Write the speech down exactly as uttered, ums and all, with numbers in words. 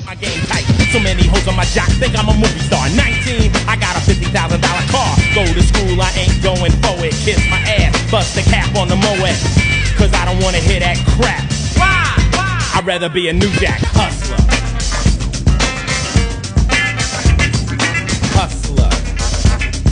My game tight, so many hoes on my jock, think I'm a movie star. Nineteen, I got a fifty thousand dollar car. Go to school, I ain't going forward. Kiss my ass, bust the cap on the Moet. Cause I don't wanna hear that crap. Why? Why? I'd rather be a new jack hustler.